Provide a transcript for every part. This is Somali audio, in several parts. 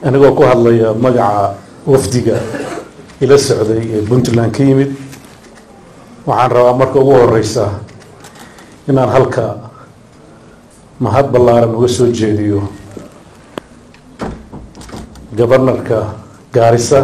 anigoo ku hadlaya magaca wafdiga ila socday ee Puntland ka yimid waxaan rabaa marka ugu horeysa inaan halka mahad ballaaran uga soo jeediyo governorka Garissa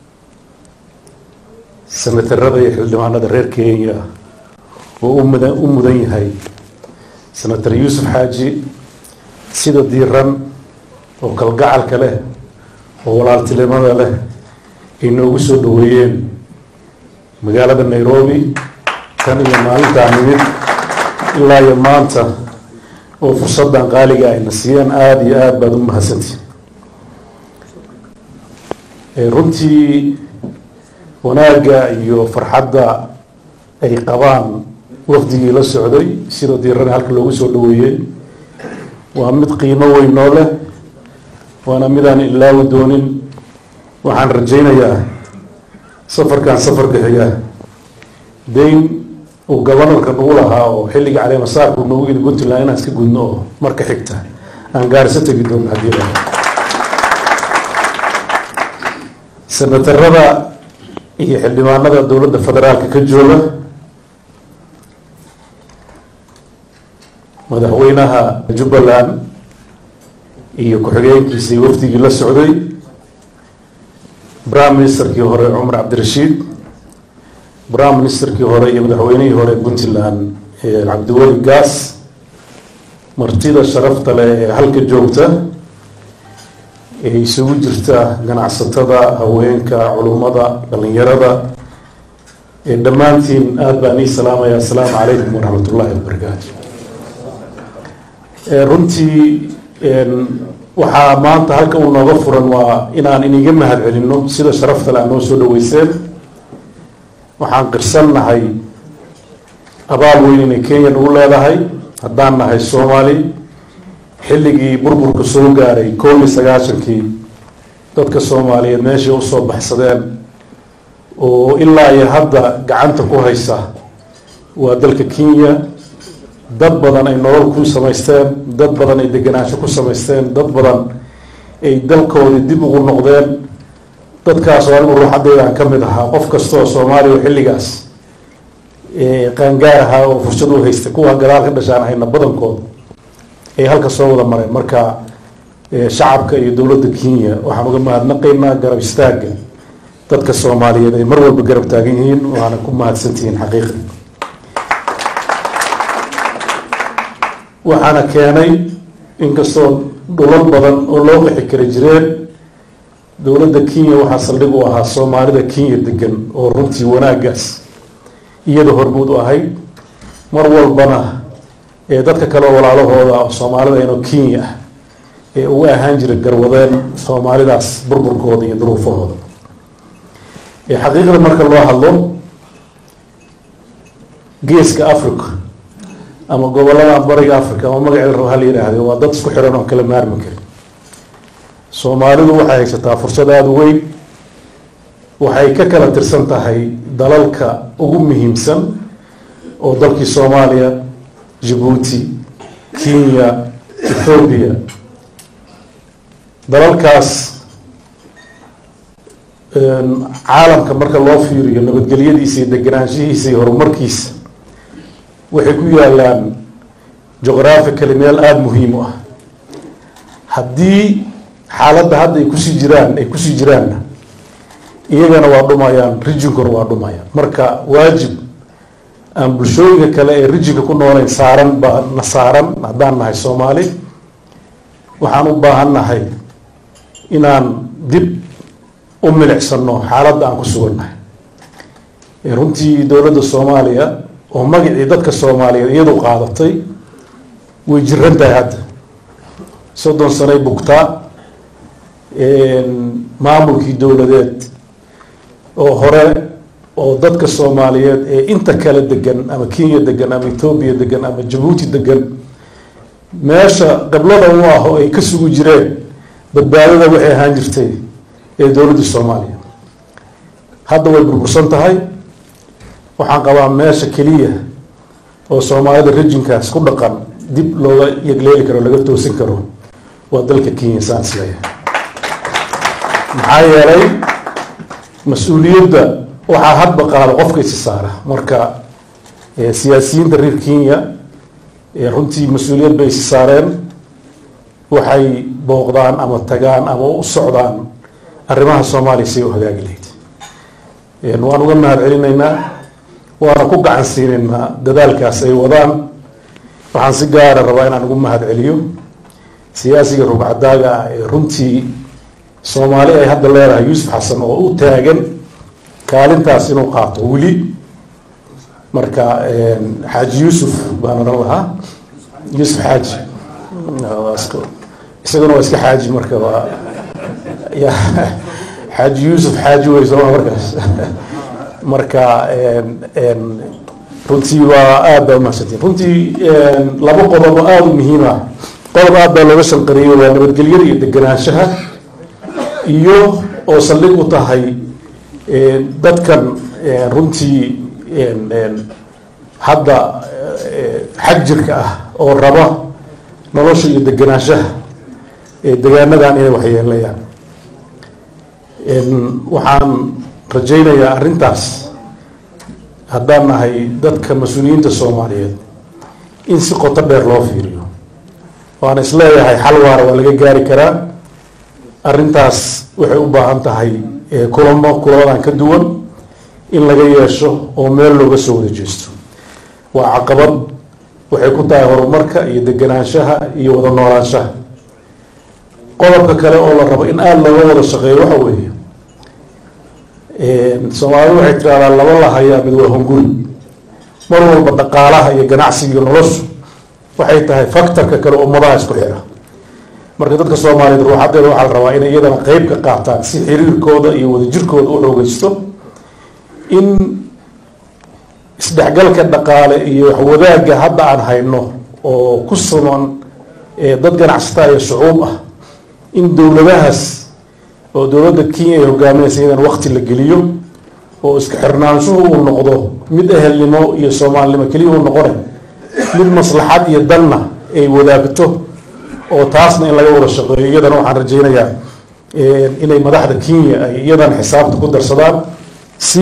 senatarada iyo xildhibaanada reer Kenya oo u mudan yahay senator Yusuf Haji sida diiran oo kalgacalka leh oo walaaltinimada leh inoogu soo dhaweeyeen magaalada Nairobi tan iyo maalinta nimid ilaa iyo maanta oo fursadan qaaliga ay nasiyeen aad iyo aad baad u mahadsantiin runtii wanaaga iyo farxadda ay qabaan wafdigii la socday sida diiran halka loogu soo dhaweeyay waa mid qiimo weyn noo leh waana midaan ilaawi doonin waxaan rajaynayaa safarkan safarka xiga deyn uu governorka nagu lahaa oo xilliga cali masaarku nagu yidhi Puntland inaan iska gudno oo marka xigta aan Garissa tagi doono haddii la senatarada iyo xildhibaanada dowladda federaalka ka jooga madaxweynaha Jubbaland iyo ku-xigeenkiisa wafdigii la socday prime ministerkii hore Umar Abdirashiid prime ministerkii hore iyo madaxweynihii hore Puntland Cabdiwali Gaas martida sharafta leh ee halka joogta ee isugu jirta ganacsatada haweenka culimada dhalinyarada ee dhammaantiin aad baan ii salaamaya assalaamu calaykum waraxmatullaahi wabarakaatuh runtii waxaa maanta halka uu nooga furan waa inaan iniga mahad celinno sida sharafta leh noo soo dhaweyseen waxaan qirsannahay abaal weyn inay Kenya ugu leedahay haddaan nahay Soomaali xilligii burburku soo gaaray 1990kii dadka Soomaaliyeed meeshii u soo baxsadeen oo ilaa iyo hadda gacanta ku haysa waa dalka Kenya dad badan ay nolol ku samaysteen dad badan ay deganaansho ku samaysteen dad badan ay dalkoodii dib ugu noqdeen dadkaas oo anigu ruuxadeeda aan ka mid ahaa qof kastoo Soomaali oo xilligaas qaangaar ahaa oo fursad u haystay kuwa gadaal ka dhashaan hayna badankooda ay halka soo wada mareen marka shacabka iyo dowladda Kenya waxaan uga mahadnaqaynaa garab istaaga dadka Soomaaliyeed ay mar walba garab taagan yihiin waxaana ku mahadsantihiin xaqiiqda waxaana keenay inkastoo dhulal badan oo loo qixi kara jireen dowladda Kenya waxaa saldhig u ahaa Soomaalida Kenya degan oo runtii wanaagaas iyada hormuud u ahayd mar walbana dadka kale walaalahooda Soomaalida inoo Kenya ee ugu ahaan jiray garwadeen Soomaalidaas burburkooda iyo duruufahooda xaqiiqda marka loo hadlo geeska Afrika ama gobolada bariga Afrika ama magaceeda rabo hal yiraahdo waa dad isku xiran oo kala maarmi karin Soomaalidu waxay haysataa fursad aad u weyn waxay ka kala tirsan tahay dalalka ugu muhiimsan oo dalkii Soomaaliya Djibouti Kenya Ethiopia dalalkaas caalamka marka loo fiiriyo nabadgelyadiisa iyo deganaanshihiisa iyo horumarkiisa waxay ku yaalaan geographically meel aad muhiim u ah haddii xaaladda hadda ay kusii jiraan iyagana waa dhumayaan regionkuna waa dhumayaan marka waajib aan bulshooyinka kale ee regionka ku noolayn saaran baa na saaran haddaan nahay Soomaali waxaan u baahannahay inaan dib u milicsano xaaladda aan ku sugannahay runtii dowladda Soomaaliya oo magacii dadka Soomaaliyeed iyadu qaadatay way jiran tahay hadda 30 sano bugtaa maamulkii dowladeed oo hore oo dadka Soomaaliyeed ee inta kala degan ama Kenya degan ama Ethiopia degan ama Djibouti degan meesha qablada u ah oo ay ka sugu jireen badbaadada waxay ahaan jirtay ee dowladda Soomaaliya hadda way burbursan tahay waxaan qabaa meesha kaliya oo Soomaalida regionkaas ku dhaqan dib looga yegleeli karo laga toosin karo waa dalka Kenya saasiya محايلي مسؤولية ده وحاهد بقى قفك يسسارة مركا سياسيين درير كينيا runtii مسؤولية بيسسارين waxay booqdaan ama tagaan ama u socdaan arrimaha Soomaaliya si u hagaagi lahayd waan uga mahad celinaynaa waana ku gacan siinaynaa dadaalkaas ay wadaan waxaan si gaar ah rabaa inaan ugu mahad celiyo siyaasiga rugcadaaga ee runtii Soomaali ay hadda leedahay Yuusuf Xasan oo u taagan kaalintaas inuu qaato wili marka Xaaji Yuusuf baan oran lahaa Yuusuf Xaaji isaguna waa iska xaaji marka waa ya xaaji Yuusuf xaaji way soo markaas marka runtii waa aad u mahadsantiin runtii laba qodob aad u muhiim ah qodob aad baa looga shanqariyay waa nabadgelyada iyo deganaanshaha iyo oo saldhig u tahay dadkan runtii hadda xag jirka ah oo raba nolosha iyo deganaanshaha deegaanadan inay waxyeelayaan waxaan rajaynayaa arrintaas haddaan nahay dadka mas-uuliyiinta Soomaaliyeed in si qoto dheer loo fiiriyo waan isleeyahay xal waara waa laga gaari karaa arrintaas waxay u baahan tahay kulamadan ka duwan in laga yeesho oo meel looga soo wada jeesto waa caqabad waxay ku tahay horumarka iyo deganaanshaha iyo wada noolaanshaha qodobka kale oo la rabo in aad looga wada shaqeeyo waxa weeye Soomaalidu waxay tiraahdaa laba la hayaa mid waa hunguri mar walba dhaqaalaha iyo ganacsiga iyo noloshu waxay tahay factorka kale oo ummadaha isku xira marka dadka Soomaaliyeed ruuxadeeda waxaa la rabaa inay iyadana qayb ka qaataan si xiriirkooda iyo wadajirkooda u xoogaysto in isdhexgalka dhaqaale iyo wadaagga hadda aan hayno oo ku suman dad ganacsata iyo shucuub ah in dowladahaas oo dowladda Kenya ay hogaaminaysa in waqti la geliyo oo iska xirnaanshuhu uu noqdo mid ehelnimo iyo Soomaalnimo kaliya uu noqon mid maslaxad iyo danna ay wadaagto oo taasna in laga wada shaqeeyo iyadana waxaan rajaynayaa inay madaxda Kenya ay iyadana xisaabta ku darsadaan si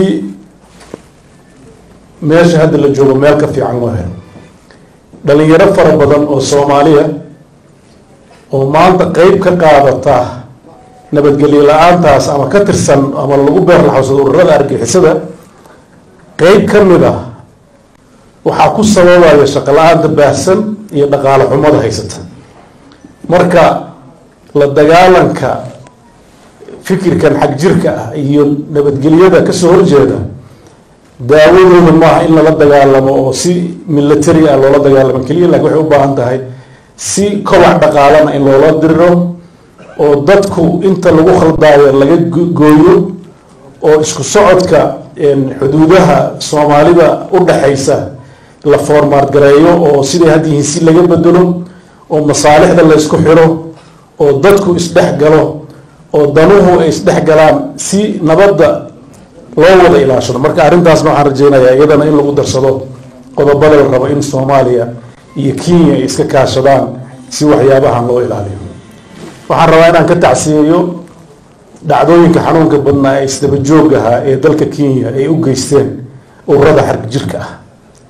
meesha hadda la joogo meel ka fiican loo helo dhalinyaro fara badan oo Soomaaliya oo maanta qayb ka qaadata nabadgelyo la'aantaas ama ka tirsan ama lagu beer laxawsado ururada argixisada qayb ka mid ah waxaa ku sababaya shaqo la'aanta baahsan iyo dhaqaale xumada haysata marka la dagaalanka fikirkan xag jirka ah iyo nabadgelyada ka soo horjeeda daawadooda maaha in lala dagaalamo oo si military ah loola dagaalamo kaliya laakiin waxay u baahan tahay si kobac dhaqaalana in loola diriro oo dadku inta lagu khaldaayo laga gooyo oo isku socodka xuduudaha Soomaalida u dhaxaysa la formaat gareeyo oo sidii hadda yihiin si laga bedelo oo masaalixda la isku xiro oo dadku isdhex galo oo danuhu ay isdhex galaan si nabadda loo wada ilaashado marka arrintaasna waxaan rajaynayaa iyadana in lagu darsado qodobada la rabo in Soomaaliya iyo Kenya ay iska kaashadaan si waxyaabahan loo ilaaliyo waxaan rabaa inaan ka tacsiyeeyo dhacdooyinka xanuunka badnaa ee isdaba joogaha ee dalka Kenya ay u geysteen ururada xarg jirka ah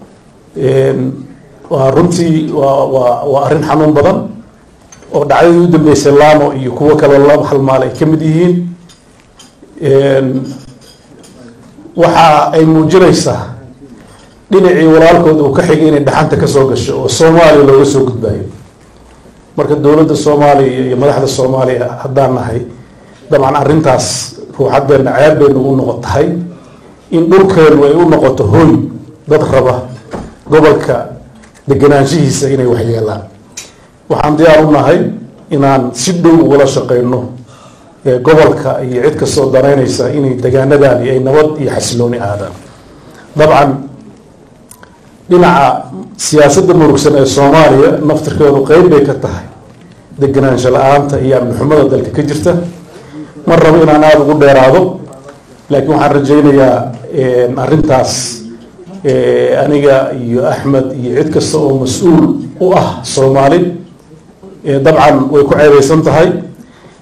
waa runtii waa arrin xanuun badan oo dhacdadii u dambeysay Laamo iyo kuwa kale laba hal maal ay ka mid yihiin waxa ay muujinaysaa dhinacii walaalkood uu ka xigay inay dhaxanta ka soo gasho oo Soomaaliya looga soo gudbaayo marka dowladda Soomaaliya iyo madaxda Soomaaliya haddaan nahay dabcan arrintaas ruuxadeena ceeb bay nagu noqotahay in dhulkeenu ay u noqoto hooy dad raba gobolka deganaanshihiisa inay waxyeelaan waxaan diyaar u nahay inaan si dhow ugula shaqeyno gobolka iyo cid kastoo danaynaysa inay degaanadani ay nabad iyo xasilooni aadaan dabcan dhinaca siyaasadda murugsan ee Soomaaliya naftirkeedu qayb bay ka tahay deganaansho la'aanta iyo amni xumada dalka ka jirta mar rabo inaan aad ugu dheeraado laakiin waxaan rajaynayaa arrintaas aniga iyo Axmed iyo cid kasta oo mas'uul u ah Soomaali dabcan way ku ceebeysan tahay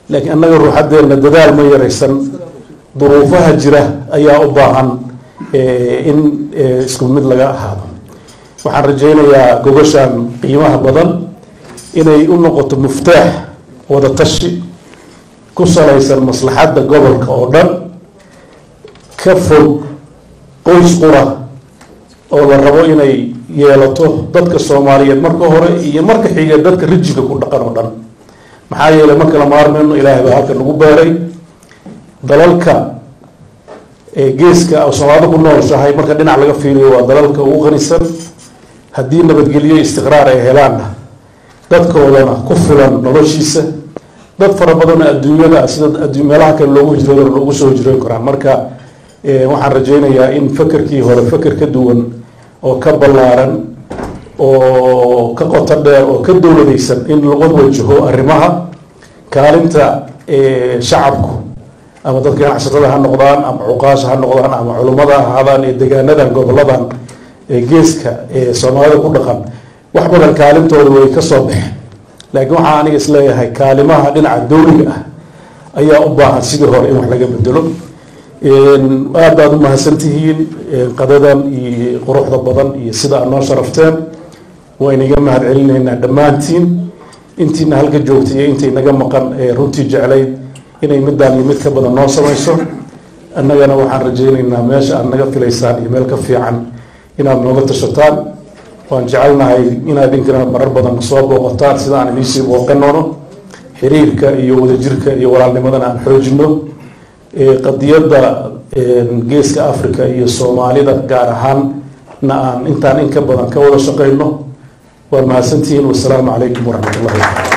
laakiin annaga ruuxadeena dadaal ma yaraysan duruufaha jira ayaa u baahan in isku mid laga ahaado waxaan rajaynayaa gogoshan qiimaha badan inay u noqoto muftaax wada tashi ku salaysan maslaxadda gobolka oo dhan ka fog qoys qura oo la rabo inay yeelato dadka Soomaaliyeed marka hore iyo marka xiga dadka rijiga ku dhaqan oo dhan maxaa yeelay marka la maarmayno Ilaahay baa halka nagu beeray dalalka geeska Soomaalidu ku nooshahay marka dhinac laga fiiriyo waa dalalka ugu qanisan haddii nabadgelyo istiqraar ay helaan dadkoodana ku filan noloshiisa dad fara badan adduunyada sida meelaha kale loogu hijroodo loogu soo hijroon karaan marka waxaan rajaynayaa in fakarkii hore fakar ka duwan oo ka ballaaran oo ka qoto dheer oo ka dowladaysan in lagu wajaho arrimaha kaalinta shacabku ama dadka ganacsatada ha noqdaan ama cuqaasha ha noqdaan ama culimada ha ahaadaan ee deegaanadan goboladan geeska Soomaalida ku dhaqan wax badan kaalintooda way ka soo baxeen laakiin waxa aniga isleeyahay kaalimaha dhinaca dowliga ah ayaa u baahan sidii hore in wax laga bedelo aad baad u mahadsantihiin qadadan iyo quruxda badan iyo sida aad noo sharafteen waynaga mahad celinaynaa dhammaantiin intiina halka joogtay iyo intii naga maqan runtii jeclayd inay midaan iyo mid ka badan noo samayso annagana waxaan rajaynaynaa meesha aad naga filaysaan iyo meel ka fiican inaad nooga tashataan waan jecelnahay inaad idinkana marar badan soo booqataan sida aan idiin sii booqanoono xiriirka iyo wadajirka iyo walaalnimadana aan xoojino qadiyadda geeska Afrika iyo Soomaalida gaar ahaan aan intaan in ka badan ka wada shaqeyno waa mahadsantihiin wassalaamu calaykum waraxmatullaahi